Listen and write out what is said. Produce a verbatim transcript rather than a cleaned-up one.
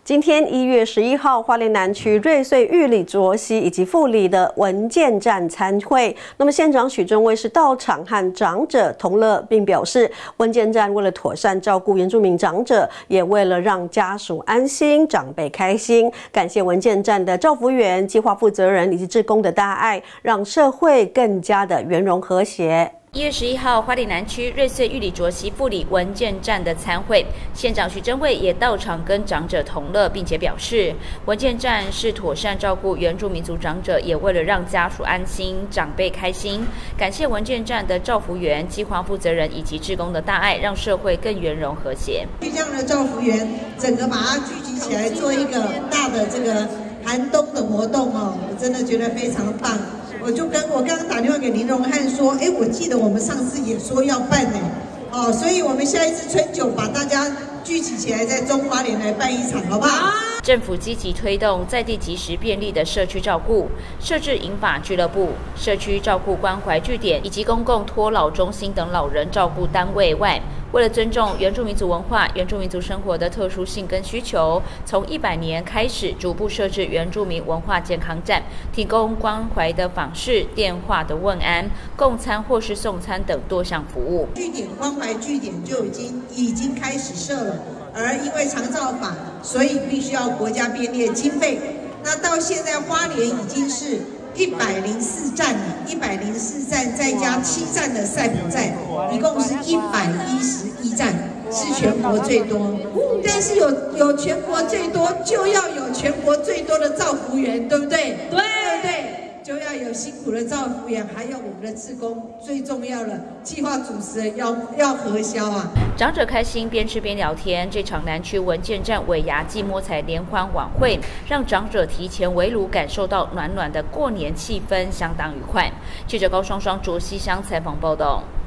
今天一月十一号，花莲南区瑞穗玉里卓溪以及富里的文健站参会，那么县长许正威是到场和长者同乐，并表示文健站为了妥善照顾原住民长者，也为了让家属安心、长辈开心，感谢文健站的照服员、计划负责人以及志工的大爱，让社会更加的圆融和谐。 一月十一号，花莲南区瑞穗玉里卓溪富里文健站的参会，县长许正威也到场跟长者同乐，并且表示，文健站是妥善照顾原住民族长者，也为了让家属安心、长辈开心，感谢文健站的照服员、计划负责人以及志工的大爱，让社会更圆融和谐。 这样的照服员，整个把它聚集起来，做一个大的这个寒冬的活动哦，我真的觉得非常棒。我就跟我刚刚打电话给林荣汉说，哎，我记得我们上次也说要办呢，哦，所以我们下一次春酒把大家聚集起来，在中花莲来办一场，好不好？ 政府积极推动在地及时便利的社区照顾，设置银发俱乐部、社区照顾关怀据点以及公共托老中心等老人照顾单位外，为了尊重原住民族文化、原住民族生活的特殊性跟需求，从一百年开始逐步设置原住民文化健康站，提供关怀的访视、电话的问安、供餐或是送餐等多项服务。 据点关怀据点就已经已经开始设了，而因为长照法，所以必须要国家编列经费。那到现在花莲已经是一百零四站了，一百零四站再加七站的赛普站，一共是一百一十一站，是全国最多。但是有有全国最多，就要有全国最多的照服员，对不对？对对对。就要有辛苦的照服员，还有我们的志工，最重要的计划主持人要要核销啊！ 长者开心，边吃边聊天。这场南区文健站尾牙暨摸彩联欢晚会，让长者提前围炉，感受到暖暖的过年气氛，相当愉快。记者高双双卓溪乡采访报道。